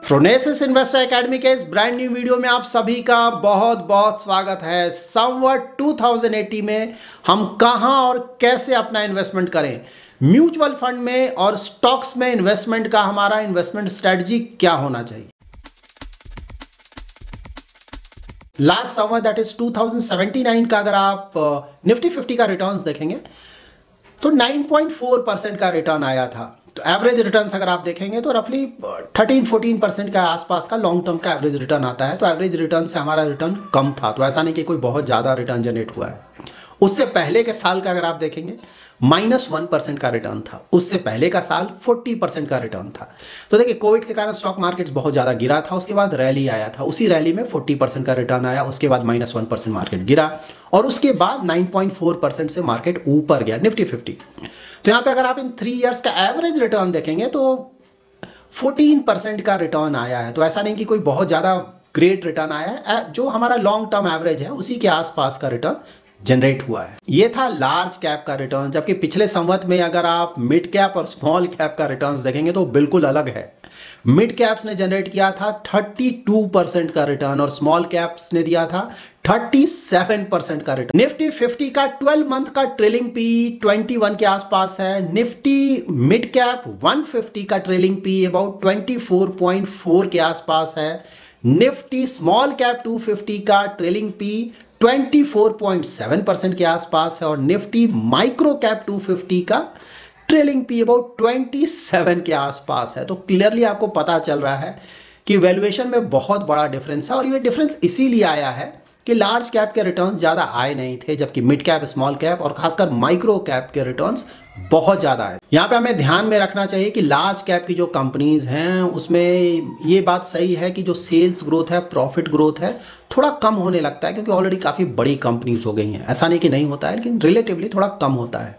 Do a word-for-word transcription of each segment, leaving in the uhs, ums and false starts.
प्रोनेसिस investor academy के इस brand new video में आप सभी का बहुत बहुत स्वागत है। समवट टू थाउजेंड एटी में हम कहां और कैसे अपना इन्वेस्टमेंट करें, म्यूचुअल फंड में और स्टॉक्स में इन्वेस्टमेंट का हमारा इन्वेस्टमेंट स्ट्रेटजी क्या होना चाहिए। Last summer that is two thousand seventy nine का अगर आप निफ्टी फिफ्टी का रिटर्न्स देखेंगे तो नाइन पॉइंट फोर परसेंट का रिटर्न आया था। तो एवरेज रिटर्न्स अगर आप देखेंगे तो रफली थर्टीन फोर्टीन परसेंट का आसपास का लॉन्ग टर्म का एवरेज रिटर्न आता है। तो एवरेज रिटर्न से हमारा रिटर्न कम था, तो ऐसा नहीं कि कोई बहुत ज़्यादा रिटर्न जनरेट हुआ है। उससे पहले के साल का अगर आप देखेंगे माइनस वन परसेंट का रिटर्न था, उससे पहले का साल फोर्टी परसेंट का रिटर्न था। तो देखिए कोविड के कारण स्टॉक मार्केट्स बहुत ज़्यादा गिरा था, उसके बाद रैली आया था, उसी रैली में फोर्टी परसेंट का रिटर्न आया, उसके बाद माइनस वन परसेंट मार्केट गिरा और उसके बाद नाइन पॉइंट फोर परसेंट से मार्केट ऊपर गया निफ्टी फिफ्टी। तो यहाँ पे अगर आप इन थ्री इयर्स का एवरेज रिटर्न देखेंगे तो फोर्टीन परसेंट का रिटर्न आया है। तो ऐसा नहीं कि कोई बहुत ज़्यादा ग्रेट रिटर्न आया है, जो हमारा लॉन्ग टर्म एवरेज है उसी के आसपास का रिटर्न जनरेट हुआ है। ये था लार्ज कैप का रिटर्न, जबकि पिछले संवत में अगर आप मिड कैप और स्मॉल कैप का रिटर्न्स देखेंगे तो बिल्कुल अलग है। मिड कैप्स ने जनरेट किया था थर्टी टू परसेंट का रिटर्न और स्मॉल कैप्स ने दिया था थर्टी सेवन परसेंट का रिटर्न। निफ्टी फिफ्टी का ट्वेल्व मंथ का ट्रेलिंग पी ट्वेंटी वन के आसपास है। Nifty mid cap one fifty का trailing P about twenty four point four के आसपास है। Nifty small cap two fifty का trailing P twenty four point seven percent के आसपास है और Nifty micro cap two fifty का trailing P about twenty seven के आसपास है। तो क्लियरली आपको पता चल रहा है कि वैल्यूएशन में बहुत बड़ा डिफरेंस है और ये डिफरेंस इसीलिए आया है कि लार्ज कैप के रिटर्न्स ज़्यादा आए नहीं थे, जबकि मिड कैप, स्मॉल कैप और खासकर माइक्रो कैप के रिटर्न्स बहुत ज़्यादा आए। यहाँ पे हमें ध्यान में रखना चाहिए कि लार्ज कैप की जो कंपनीज हैं उसमें ये बात सही है कि जो सेल्स ग्रोथ है, प्रॉफिट ग्रोथ है, थोड़ा कम होने लगता है क्योंकि ऑलरेडी काफ़ी बड़ी कंपनीज हो गई हैं। ऐसा नहीं कि नहीं होता है, लेकिन रिलेटिवली थोड़ा कम होता है।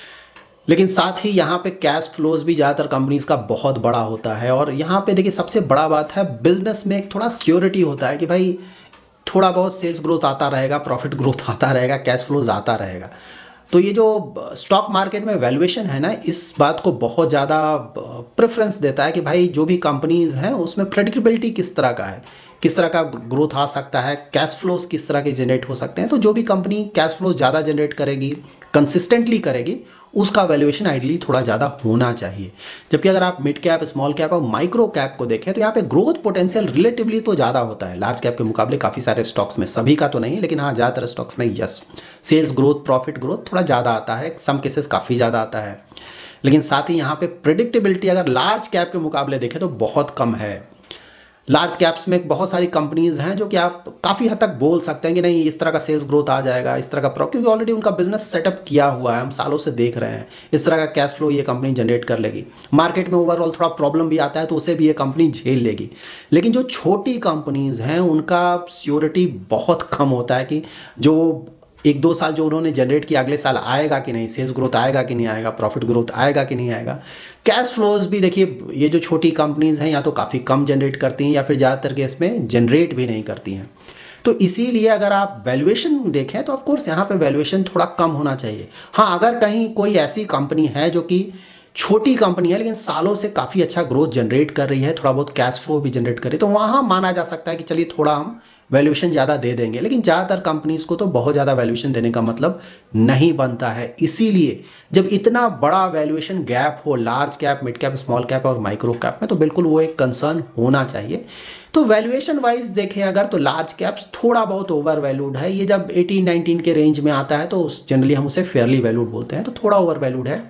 लेकिन साथ ही यहाँ पे कैश फ्लोज भी ज़्यादातर कंपनीज का बहुत बड़ा होता है और यहाँ पे देखिए सबसे बड़ा बात है बिजनेस में एक थोड़ा सिक्योरिटी होता है कि भाई थोड़ा बहुत सेल्स ग्रोथ आता रहेगा, प्रॉफिट ग्रोथ आता रहेगा, कैश फ्लोज आता रहेगा। तो ये जो स्टॉक मार्केट में वैल्यूएशन है ना, इस बात को बहुत ज़्यादा प्रेफरेंस देता है कि भाई जो भी कंपनीज हैं उसमें प्रेडिक्टेबिलिटी किस तरह का है, किस तरह का ग्रोथ आ सकता है, कैश फ्लोज किस तरह के जनरेट हो सकते हैं। तो जो भी कंपनी कैश फ्लो ज़्यादा जनरेट करेगी, कंसिस्टेंटली करेगी, उसका वैल्यूएशन आइडियली थोड़ा ज़्यादा होना चाहिए। जबकि अगर आप मिड कैप, स्मॉल कैप और माइक्रो कैप को देखें तो यहाँ पे ग्रोथ पोटेंशियल रिलेटिवली तो ज़्यादा होता है लार्ज कैप के मुकाबले काफ़ी सारे स्टॉक्स में, सभी का तो नहीं है लेकिन हाँ ज़्यादातर स्टॉक्स में yes sales growth, profit growth थोड़ा ज़्यादा आता है, सम केसेस काफ़ी ज़्यादा आता है। लेकिन साथ ही यहाँ पे प्रेडिक्टेबिलिटी अगर लार्ज कैप के मुकाबले देखें तो बहुत कम है। लार्ज कैप्स में बहुत सारी कंपनीज हैं जो कि आप काफ़ी हद तक बोल सकते हैं कि नहीं इस तरह का सेल्स ग्रोथ आ जाएगा, इस तरह का प्रॉफिट, क्योंकि ऑलरेडी उनका बिजनेस सेटअप किया हुआ है, हम सालों से देख रहे हैं इस तरह का कैश फ्लो ये कंपनी जनरेट कर लेगी। मार्केट में ओवरऑल थोड़ा प्रॉब्लम भी आता है तो उसे भी ये कंपनी झेल लेगी। लेकिन जो छोटी कंपनीज हैं उनका श्योरिटी बहुत कम होता है कि जो एक दो साल जो उन्होंने जनरेट किया अगले साल आएगा कि नहीं, सेल्स ग्रोथ आएगा कि नहीं आएगा, प्रॉफिट ग्रोथ आएगा कि नहीं आएगा। कैश फ्लोज भी देखिए ये जो छोटी कंपनीज हैं या तो काफ़ी कम जनरेट करती हैं या फिर ज़्यादातर केस में जनरेट भी नहीं करती हैं। तो इसीलिए अगर आप वैल्यूएशन देखें तो ऑफकोर्स यहाँ पे वैल्यूएशन थोड़ा कम होना चाहिए। हाँ, अगर कहीं कोई ऐसी कंपनी है जो कि छोटी कंपनी है लेकिन सालों से काफ़ी अच्छा ग्रोथ जनरेट कर रही है, थोड़ा बहुत कैश फ्लो भी जनरेट कर रही है, तो वहाँ माना जा सकता है कि चलिए थोड़ा हम वैल्यूएशन ज़्यादा दे देंगे। लेकिन ज़्यादातर कंपनीज़ को तो बहुत ज़्यादा वैल्यूएशन देने का मतलब नहीं बनता है। इसीलिए जब इतना बड़ा वैल्यूएशन गैप हो large cap, mid cap, small cap और माइक्रो कैप में, तो बिल्कुल वो एक कंसर्न होना चाहिए। तो वैल्यूएशन वाइज देखें अगर तो लार्ज कैप्स थोड़ा बहुत ओवर वैल्यूड है। ये जब एटीन नाइनटीन के रेंज में आता है तो जनरली हम उसे फेयरली वैल्यूड बोलते हैं, तो थोड़ा ओवर वैल्यूड है।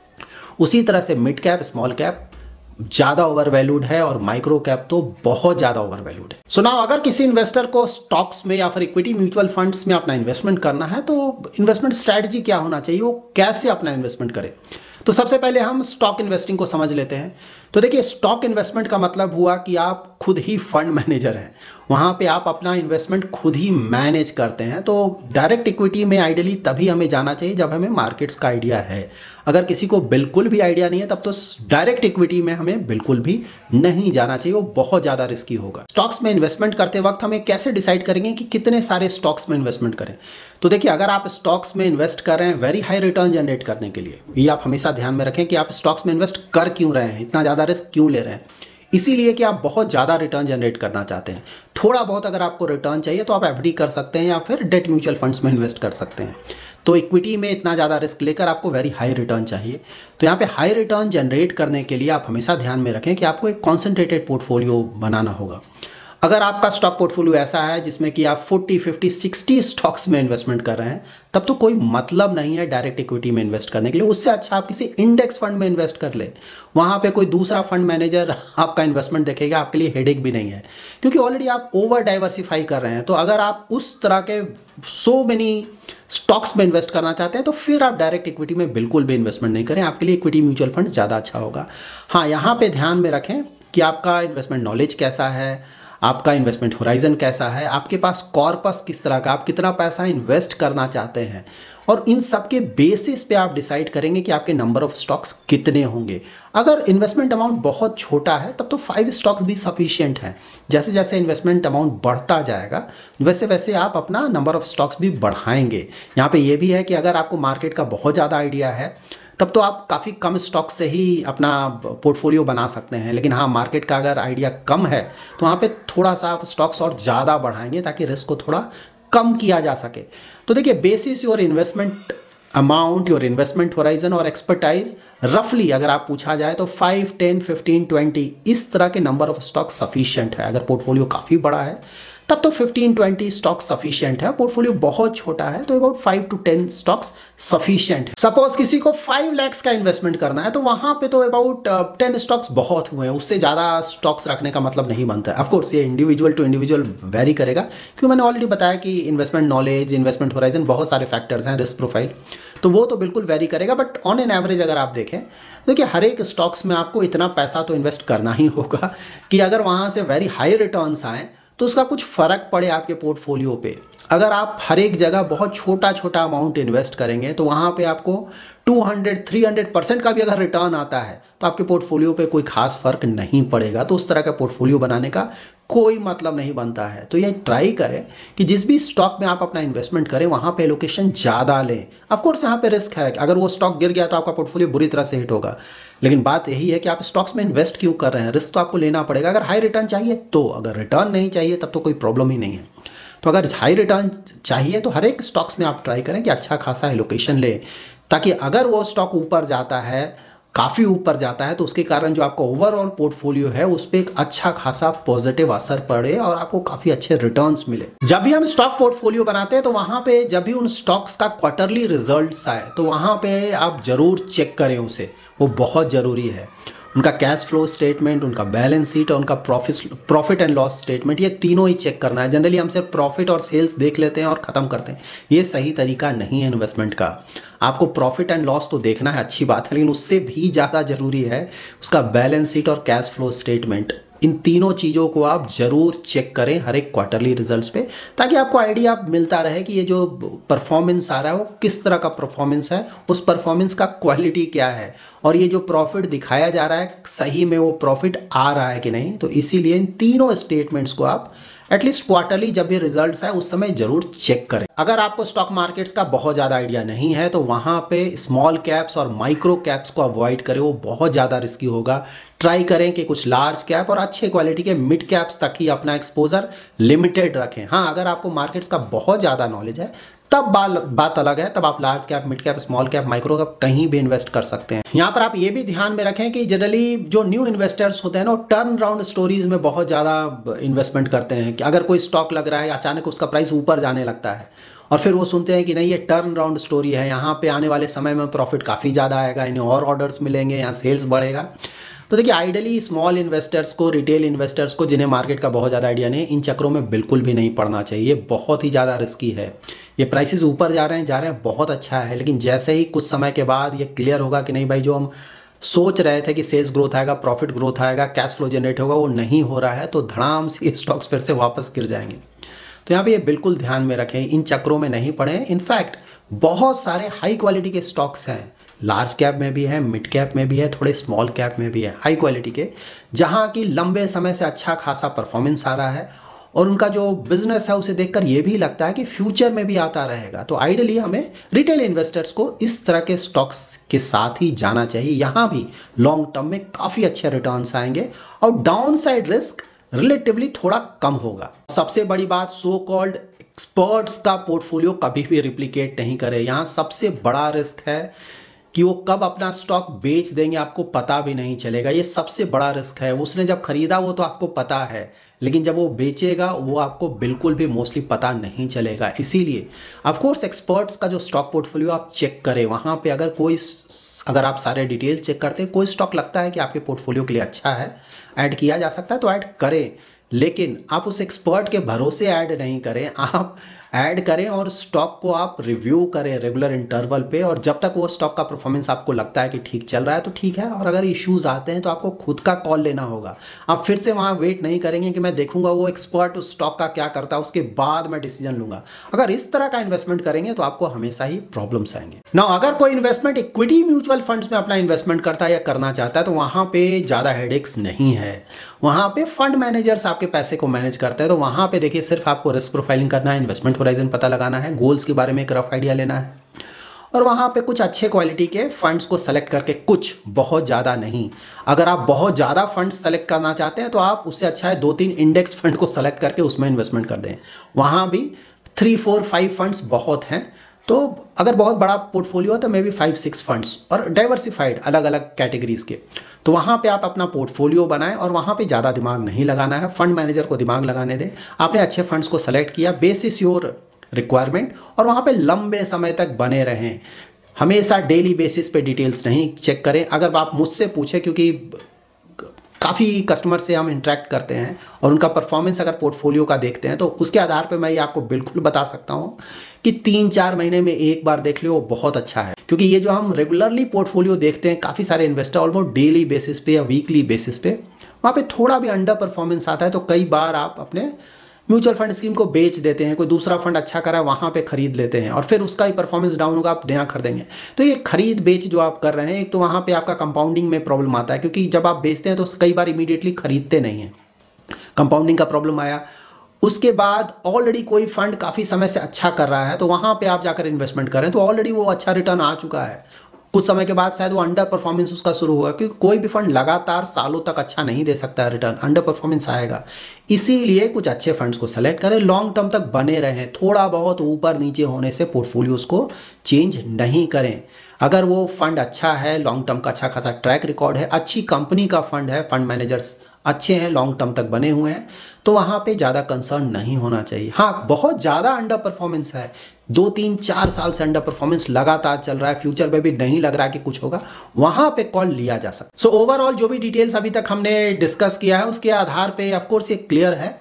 उसी तरह से मिड कैप, स्मॉल कैप ज़्यादा ओवर वैल्यूड है और माइक्रो कैप तो बहुत ज़्यादा ओवर वैल्यूड है। सो नाउ अगर किसी इन्वेस्टर को स्टॉक्स में या फिर इक्विटी म्यूचुअल फंड्स में अपना इन्वेस्टमेंट करना है तो इन्वेस्टमेंट स्ट्रैटेजी क्या होना चाहिए, वो कैसे अपना इन्वेस्टमेंट करे। तो सबसे पहले हम स्टॉक इन्वेस्टिंग को समझ लेते हैं। तो देखिए स्टॉक इन्वेस्टमेंट का मतलब हुआ कि आप खुद ही फंड मैनेजर हैं, वहाँ पे आप अपना इन्वेस्टमेंट खुद ही मैनेज करते हैं। तो डायरेक्ट इक्विटी में आइडियली तभी हमें जाना चाहिए जब हमें मार्केट्स का आइडिया है। अगर किसी को बिल्कुल भी आइडिया नहीं है तब तो डायरेक्ट इक्विटी में हमें बिल्कुल भी नहीं जाना चाहिए, वो बहुत ज़्यादा रिस्की होगा। स्टॉक्स में इन्वेस्टमेंट करते वक्त हमें कैसे डिसाइड करेंगे कि कितने सारे स्टॉक्स में इन्वेस्टमेंट करें। तो देखिए अगर आप स्टॉक्स में इन्वेस्ट कर रहे हैं वेरी हाई रिटर्न जनरेट करने के लिए, ये आप हमेशा ध्यान में रखें कि आप स्टॉक्स में इन्वेस्ट कर क्यों रहे हैं, इतना ज़्यादा रिस्क क्यों ले रहे हैं। इसीलिए कि आप बहुत ज़्यादा रिटर्न जनरेट करना चाहते हैं। थोड़ा बहुत अगर आपको रिटर्न चाहिए तो आप एफडी कर सकते हैं या फिर डेट म्यूचुअल फंड्स में इन्वेस्ट कर सकते हैं। तो इक्विटी में इतना ज़्यादा रिस्क लेकर आपको वेरी हाई रिटर्न चाहिए। तो यहाँ पे हाई रिटर्न जनरेट करने के लिए आप हमेशा ध्यान में रखें कि आपको एक कॉन्सेंट्रेटेड पोर्टफोलियो बनाना होगा। अगर आपका स्टॉक पोर्टफोलियो ऐसा है जिसमें कि आप चालीस, पचास, साठ स्टॉक्स में इन्वेस्टमेंट कर रहे हैं, तब तो कोई मतलब नहीं है डायरेक्ट इक्विटी में इन्वेस्ट करने के लिए। उससे अच्छा आप किसी इंडेक्स फंड में इन्वेस्ट कर ले। वहाँ पे कोई दूसरा फंड मैनेजर आपका इन्वेस्टमेंट देखेगा, आपके लिए हेडेक भी नहीं है, क्योंकि ऑलरेडी आप ओवर डाइवर्सिफाई कर रहे हैं। तो अगर आप उस तरह के सो मेनी स्टॉक्स में इन्वेस्ट करना चाहते हैं तो फिर आप डायरेक्ट इक्विटी में बिल्कुल भी इन्वेस्टमेंट नहीं करें। आपके लिए इक्विटी म्यूचुअल फंड ज़्यादा अच्छा होगा। हाँ, यहाँ पे ध्यान में रखें कि आपका इन्वेस्टमेंट नॉलेज कैसा है, आपका इन्वेस्टमेंट होराइजन कैसा है, आपके पास कॉर्पस किस तरह का, आप कितना पैसा इन्वेस्ट करना चाहते हैं, और इन सब के बेसिस पे आप डिसाइड करेंगे कि आपके नंबर ऑफ स्टॉक्स कितने होंगे। अगर इन्वेस्टमेंट अमाउंट बहुत छोटा है तब तो फाइव स्टॉक्स भी सफिशिएंट हैं। जैसे जैसे इन्वेस्टमेंट अमाउंट बढ़ता जाएगा वैसे वैसे आप अपना नंबर ऑफ स्टॉक्स भी बढ़ाएंगे। यहाँ पे ये भी है कि अगर आपको मार्केट का बहुत ज़्यादा आइडिया है तब तो आप काफ़ी कम स्टॉक से ही अपना पोर्टफोलियो बना सकते हैं। लेकिन हाँ, मार्केट का अगर आइडिया कम है तो वहाँ पे थोड़ा सा आप स्टॉक्स और ज़्यादा बढ़ाएंगे ताकि रिस्क को थोड़ा कम किया जा सके। तो देखिए, basis your investment amount, your investment horizon और एक्सपर्टाइज, रफली अगर आप पूछा जाए तो फाइव, टेन, फिफ्टीन, ट्वेंटी इस तरह के नंबर ऑफ स्टॉक सफिशिएंट है। अगर पोर्टफोलियो काफ़ी बड़ा है तब तो फिफ्टीन, ट्वेंटी स्टॉक सफिशिएंट है। पोर्टफोलियो बहुत छोटा है तो about five to ten stocks sufficient है। सपोज किसी को फाइव लैक्स का इन्वेस्टमेंट करना है तो वहां पे तो अबाउट टेन स्टॉक्स बहुत हुए हैं, उससे ज़्यादा स्टॉक्स रखने का मतलब नहीं बनता है। ऑफकोर्स ये इंडिविजुअल टू इंडिविजुअल वेरी करेगा, क्योंकि मैंने ऑलरेडी बताया कि इन्वेस्टमेंट नॉलेज, इन्वेस्टमेंट होराइजन, बहुत सारे फैक्टर्स हैं, रिस्क प्रोफाइल, तो वो तो बिल्कुल वेरी करेगा। बट ऑन एन एवरेज अगर आप देखें, देखिए हर एक स्टॉक्स में आपको इतना पैसा तो इन्वेस्ट करना ही होगा कि अगर वहाँ से वेरी हाई रिटर्न्स आएँ तो उसका कुछ फ़र्क पड़े आपके पोर्टफोलियो पे। अगर आप हर एक जगह बहुत छोटा छोटा अमाउंट इन्वेस्ट करेंगे तो वहाँ पे आपको two hundred, three hundred percent का भी अगर रिटर्न आता है तो आपके पोर्टफोलियो पे कोई खास फ़र्क नहीं पड़ेगा। तो उस तरह का पोर्टफोलियो बनाने का कोई मतलब नहीं बनता है। तो ये ट्राई करें कि जिस भी स्टॉक में आप अपना इन्वेस्टमेंट करें वहाँ पे एलोकेशन ज़्यादा लें। ऑफकोर्स यहाँ पे रिस्क है, अगर वो स्टॉक गिर गया तो आपका पोर्टफोलियो बुरी तरह से हिट होगा। लेकिन बात यही है कि आप स्टॉक्स में इन्वेस्ट क्यों कर रहे हैं, रिस्क तो आपको लेना पड़ेगा। अगर हाई रिटर्न चाहिए तो, अगर रिटर्न नहीं चाहिए तब तो कोई प्रॉब्लम ही नहीं है। तो अगर हाई रिटर्न चाहिए तो हर एक स्टॉक्स में आप ट्राई करें कि अच्छा खासा एलोकेशन लें, ताकि अगर वो स्टॉक ऊपर जाता है, काफ़ी ऊपर जाता है, तो उसके कारण जो आपका ओवरऑल पोर्टफोलियो है उस पर एक अच्छा खासा पॉजिटिव असर पड़े और आपको काफ़ी अच्छे रिटर्न्स मिले। जब भी हम स्टॉक पोर्टफोलियो बनाते हैं तो वहाँ पे जब भी उन स्टॉक्स का क्वार्टरली रिजल्ट्स आए तो वहाँ पे आप ज़रूर चेक करें उसे, वो बहुत ज़रूरी है। उनका कैश फ्लो स्टेटमेंट, उनका बैलेंस शीट और उनका profit profit and loss statement, ये तीनों ही चेक करना है। जनरली हम सिर्फ प्रॉफिट और सेल्स देख लेते हैं और ख़त्म करते हैं। ये सही तरीका नहीं है इन्वेस्टमेंट का। आपको प्रॉफिट एंड लॉस तो देखना है, अच्छी बात है, लेकिन उससे भी ज़्यादा ज़रूरी है उसका बैलेंस शीट और कैश फ्लो स्टेटमेंट। इन तीनों चीज़ों को आप ज़रूर चेक करें हर एक क्वार्टरली रिजल्ट्स पे, ताकि आपको आइडिया मिलता रहे कि ये जो परफॉर्मेंस आ रहा है वो किस तरह का परफॉर्मेंस है, उस परफॉर्मेंस का क्वालिटी क्या है, और ये जो प्रॉफिट दिखाया जा रहा है सही में वो प्रॉफिट आ रहा है कि नहीं। तो इसीलिए इन तीनों स्टेटमेंट्स को आप एटलीस्ट क्वार्टरली जब भी रिजल्ट्स है उस समय जरूर चेक करें। अगर आपको स्टॉक मार्केट्स का बहुत ज़्यादा आइडिया नहीं है तो वहाँ पे स्मॉल कैप्स और माइक्रो कैप्स को अवॉइड करें, वो बहुत ज़्यादा रिस्की होगा। ट्राई करें कि कुछ लार्ज कैप और अच्छे क्वालिटी के मिड कैप्स तक ही अपना एक्सपोजर लिमिटेड रखें। हाँ, अगर आपको मार्केट्स का बहुत ज़्यादा नॉलेज है तब बात अलग है, तब आप large cap, mid cap, small cap, micro cap कहीं भी इन्वेस्ट कर सकते हैं। यहाँ पर आप ये भी ध्यान में रखें कि जनरली जो न्यू इन्वेस्टर्स होते हैं ना, वो टर्न राउंड स्टोरीज में बहुत ज़्यादा इन्वेस्टमेंट करते हैं कि अगर कोई स्टॉक लग रहा है, अचानक उसका प्राइस ऊपर जाने लगता है और फिर वो सुनते हैं कि नहीं, ये टर्न राउंड स्टोरी है, यहाँ पे आने वाले समय में प्रॉफिट काफ़ी ज़्यादा आएगा, इन्हें और ऑर्डर्स मिलेंगे, यहाँ सेल्स बढ़ेगा। तो देखिए, आइडियली स्मॉल इन्वेस्टर्स को, रिटेल इन्वेस्टर्स को जिन्हें मार्केट का बहुत ज़्यादा आइडिया नहीं, इन चक्रों में बिल्कुल भी नहीं पड़ना चाहिए। बहुत ही ज़्यादा रिस्की है। ये प्राइसेस ऊपर जा रहे हैं जा रहे हैं बहुत अच्छा है, लेकिन जैसे ही कुछ समय के बाद ये क्लियर होगा कि नहीं भाई, जो हम सोच रहे थे कि सेल्स ग्रोथ आएगा, प्रॉफिट ग्रोथ आएगा, कैश फ्लो जनरेट होगा, वो नहीं हो रहा है, तो धड़ाम से स्टॉक्स फिर से वापस गिर जाएंगे। तो यहाँ पे ये बिल्कुल ध्यान में रखें, इन चक्रों में नहीं पड़े। इनफैक्ट बहुत सारे हाई क्वालिटी के स्टॉक्स हैं, लार्ज कैप में भी है, मिड कैप में भी है, थोड़े स्मॉल कैप में भी है, हाई क्वालिटी के, जहाँ की लंबे समय से अच्छा खासा परफॉर्मेंस आ रहा है और उनका जो बिजनेस है उसे देखकर ये भी लगता है कि फ्यूचर में भी आता रहेगा। तो आइडियली हमें रिटेल इन्वेस्टर्स को इस तरह के स्टॉक्स के साथ ही जाना चाहिए। यहाँ भी लॉन्ग टर्म में काफ़ी अच्छे रिटर्न्स आएंगे और डाउन साइड रिस्क रिलेटिवली थोड़ा कम होगा। सबसे बड़ी बात, सो कॉल्ड एक्सपर्ट्स का पोर्टफोलियो कभी भी रिप्लिकेट नहीं करे। यहाँ सबसे बड़ा रिस्क है कि वो कब अपना स्टॉक बेच देंगे आपको पता भी नहीं चलेगा। ये सबसे बड़ा रिस्क है। उसने जब खरीदा वो तो आपको पता है, लेकिन जब वो बेचेगा वो आपको बिल्कुल भी मोस्टली पता नहीं चलेगा। इसीलिए ऑफ कोर्स एक्सपर्ट्स का जो स्टॉक पोर्टफोलियो आप चेक करें, वहाँ पे अगर कोई अगर आप सारे डिटेल चेक करते हैं, कोई स्टॉक लगता है कि आपके पोर्टफोलियो के लिए अच्छा है, ऐड किया जा सकता है तो ऐड करें, लेकिन आप उस एक्सपर्ट के भरोसे ऐड नहीं करें। आप ऐड करें और स्टॉक को आप रिव्यू करें रेगुलर इंटरवल पे, और जब तक वो स्टॉक का परफॉर्मेंस आपको लगता है कि ठीक चल रहा है तो ठीक है, और अगर इश्यूज आते हैं तो आपको खुद का कॉल लेना होगा। आप फिर से वहाँ वेट नहीं करेंगे कि मैं देखूंगा वो एक्सपर्ट उस स्टॉक का क्या करता है उसके बाद मैं डिसीजन लूंगा। अगर इस तरह का इन्वेस्टमेंट करेंगे तो आपको हमेशा ही प्रॉब्लम्स आएंगे। ना अगर कोई इन्वेस्टमेंट इक्विटी म्यूचुअल फंड्स में अपना इन्वेस्टमेंट करता है या करना चाहता है तो वहाँ पे ज़्यादा हेडेक्स नहीं है। वहाँ पे फंड मैनेजर्स आपके पैसे को मैनेज करते हैं। तो वहाँ पे देखिए सिर्फ आपको रिस्क प्रोफाइलिंग करना है, इन्वेस्टमेंट होराइजन पता लगाना है, गोल्स के बारे में एक रफ आइडिया लेना है, और वहाँ पे कुछ अच्छे क्वालिटी के फंड्स को सेलेक्ट करके, कुछ बहुत ज़्यादा नहीं। अगर आप बहुत ज़्यादा फंड्स सेलेक्ट करना चाहते हैं तो आप उससे अच्छा है दो तीन इंडेक्स फंड को सेलेक्ट करके उसमें इन्वेस्टमेंट कर दें। वहाँ भी थ्री फोर फाइव फंड्स बहुत हैं। तो अगर बहुत बड़ा पोर्टफोलियो है तो maybe five six funds और डाइवर्सिफाइड अलग अलग कैटेगरीज के, तो वहाँ पे आप अपना पोर्टफोलियो बनाएं और वहाँ पे ज़्यादा दिमाग नहीं लगाना है। फंड मैनेजर को दिमाग लगाने दें। आपने अच्छे फंड्स को सेलेक्ट किया बेसिस योर रिक्वायरमेंट, और वहाँ पे लंबे समय तक बने रहें। हमेशा डेली बेसिस पे डिटेल्स नहीं चेक करें। अगर आप मुझसे पूछें, क्योंकि काफ़ी कस्टमर से हम इंटरेक्ट करते हैं और उनका परफॉर्मेंस अगर पोर्टफोलियो का देखते हैं तो उसके आधार पे मैं ये आपको बिल्कुल बता सकता हूँ कि तीन चार महीने में एक बार देख लो वो बहुत अच्छा है। क्योंकि ये जो हम रेगुलरली पोर्टफोलियो देखते हैं, काफ़ी सारे इन्वेस्टर ऑलमोस्ट डेली बेसिस पे या वीकली बेसिस पे, वहाँ पे थोड़ा भी अंडर परफॉर्मेंस आता है तो कई बार आप अपने म्यूचुअल फंड स्कीम को बेच देते हैं। कोई दूसरा फंड अच्छा करा है वहाँ पे खरीद लेते हैं और फिर उसका ही परफॉर्मेंस डाउन होगा, आप नया खरीदेंगे। तो ये खरीद बेच जो आप कर रहे हैं, एक तो वहाँ पे आपका कंपाउंडिंग में प्रॉब्लम आता है, क्योंकि जब आप बेचते हैं तो कई बार इमीडिएटली खरीदते नहीं हैं, कंपाउंडिंग का प्रॉब्लम आया। उसके बाद ऑलरेडी कोई फंड काफ़ी समय से अच्छा कर रहा है तो वहाँ पे आप जाकर इन्वेस्टमेंट करें तो ऑलरेडी वो अच्छा रिटर्न आ चुका है। कुछ समय के बाद शायद वो अंडर परफॉर्मेंस उसका शुरू होगा, क्योंकि कोई भी फंड लगातार सालों तक अच्छा नहीं दे सकता है रिटर्न, अंडर परफॉर्मेंस आएगा। इसीलिए कुछ अच्छे फंड्स को सेलेक्ट करें, लॉन्ग टर्म तक बने रहें। थोड़ा बहुत ऊपर नीचे होने से पोर्टफोलियोज को चेंज नहीं करें। अगर वो फंड अच्छा है, लॉन्ग टर्म का अच्छा खासा ट्रैक रिकॉर्ड है, अच्छी कंपनी का फंड है, फंड मैनेजर्स अच्छे हैं, लॉन्ग टर्म तक बने हुए हैं, तो वहाँ पे ज़्यादा कंसर्न नहीं होना चाहिए। हाँ, बहुत ज़्यादा अंडर परफॉर्मेंस है, दो तीन चार साल से अंडर परफॉर्मेंस लगातार चल रहा है, फ्यूचर में भी नहीं लग रहा है कि कुछ होगा, वहाँ पे कॉल लिया जा सकता है। सो ओवरऑल जो भी डिटेल्स अभी तक हमने डिस्कस किया है उसके आधार पे ऑफकोर्स ये क्लियर है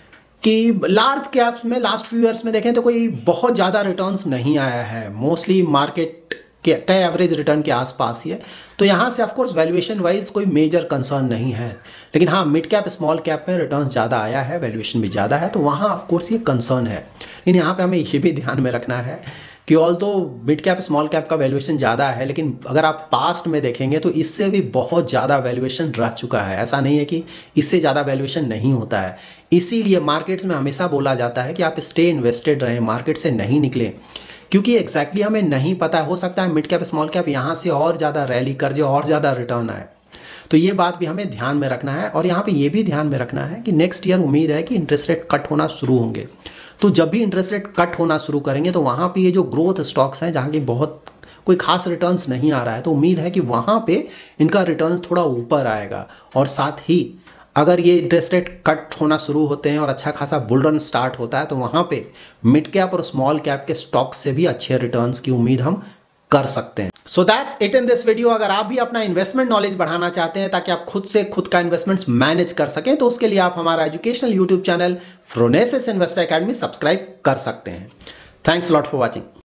कि लार्ज कैप्स में लास्ट फ्यू ईयर्स में देखें तो कोई बहुत ज़्यादा रिटर्न्स नहीं आया है। मोस्टली मार्केट के कई एवरेज रिटर्न के आसपास ही है। तो यहाँ से ऑफकोर्स वैल्यूएशन वाइज कोई मेजर कंसर्न नहीं है, लेकिन हाँ मिड कैप स्मॉल कैप में रिटर्न ज़्यादा आया है, वैल्यूएशन भी ज़्यादा है, तो वहाँ ऑफकोर्स ये कंसर्न है। लेकिन यहाँ पे हमें ये भी ध्यान में रखना है कि ऑल तो मिड कैप स्मॉल कैप का वैल्यूएशन ज़्यादा है, लेकिन अगर आप पास्ट में देखेंगे तो इससे भी बहुत ज़्यादा वैल्यूएशन रह चुका है। ऐसा नहीं है कि इससे ज़्यादा वैल्यूएशन नहीं होता है। इसीलिए मार्केट्स में हमेशा बोला जाता है कि आप स्टे इन्वेस्टेड रहें, मार्केट से नहीं निकलें, क्योंकि एग्जैक्टली हमें नहीं पता, हो सकता है मिड कैप स्मॉल कैप यहाँ से और ज़्यादा रैली कर जाए और ज़्यादा रिटर्न आए। तो ये बात भी हमें ध्यान में रखना है। और यहाँ पे ये भी ध्यान में रखना है कि नेक्स्ट ईयर उम्मीद है कि इंटरेस्ट रेट कट होना शुरू होंगे। तो जब भी इंटरेस्ट रेट कट होना शुरू करेंगे तो वहाँ पे ये जो ग्रोथ स्टॉक्स हैं जहाँ की बहुत कोई खास रिटर्न्स नहीं आ रहा है, तो उम्मीद है कि वहाँ पे इनका रिटर्न्स थोड़ा ऊपर आएगा। और साथ ही अगर ये इंटरेस्ट रेट कट होना शुरू होते हैं और अच्छा खासा बुल रन स्टार्ट होता है तो वहाँ पे मिड कैप और स्मॉल कैप के स्टॉक्स से भी अच्छे रिटर्न्स की उम्मीद हम कर सकते हैं। So that's it in this video. अगर आप भी अपना इन्वेस्टमेंट नॉलेज बढ़ाना चाहते हैं ताकि आप खुद से खुद का इन्वेस्टमेंट्स मैनेज कर सकें, तो उसके लिए आप हमारा educational YouTube channel Phronesis investor academy subscribe कर सकते हैं। Thanks lot for watching.